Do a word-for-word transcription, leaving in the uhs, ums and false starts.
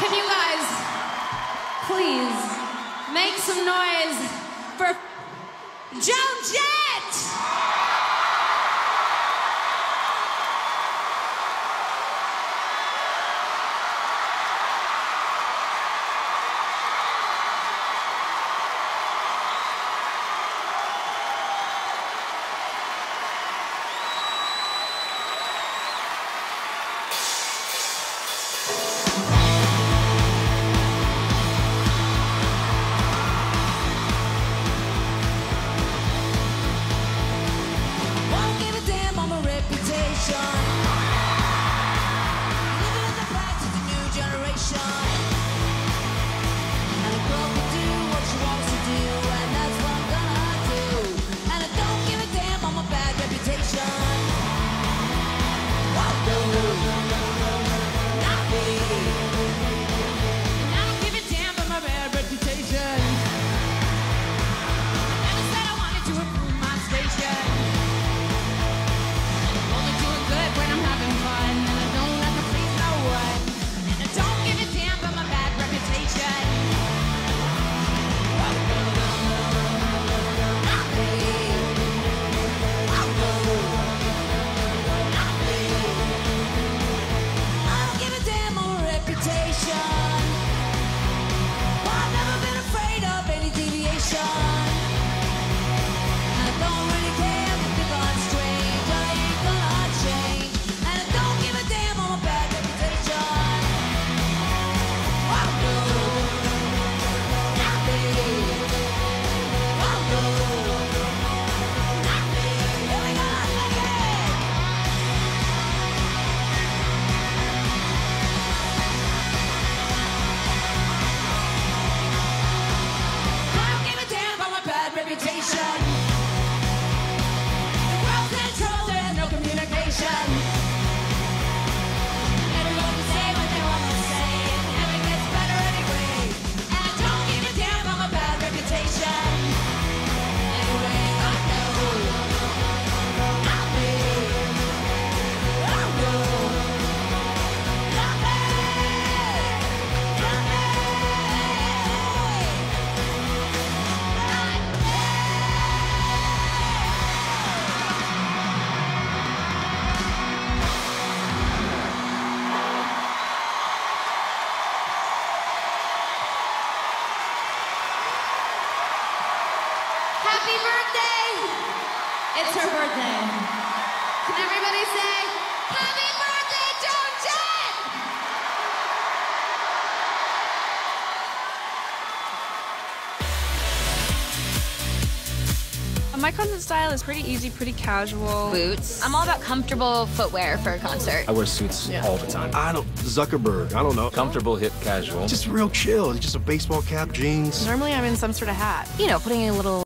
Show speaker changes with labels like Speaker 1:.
Speaker 1: Can you guys please make some noise for Joan Jett? Happy birthday! It's her birthday. Can everybody say, Happy birthday, Joan Jett!
Speaker 2: My concert style is pretty easy, pretty casual.
Speaker 3: Boots. I'm all about comfortable footwear for a concert.
Speaker 4: I wear suits yeah. all the time.
Speaker 5: I don't, Zuckerberg, I don't know.
Speaker 4: Comfortable, hip, casual.
Speaker 5: Just real chill, just a baseball cap, jeans.
Speaker 2: Normally I'm in some sort of hat.
Speaker 3: You know, putting a little